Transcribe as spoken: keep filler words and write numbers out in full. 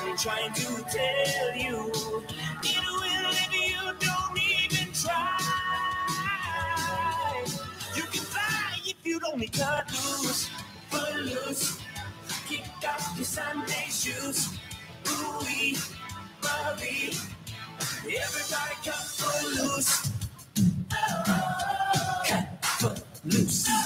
trying to tell you it will if you don't even try. You can fly if you only cut loose, foot loose. Kick off your Sunday shoes. Ooh-wee, Marie. Everybody cut foot loose. Cut foot loose.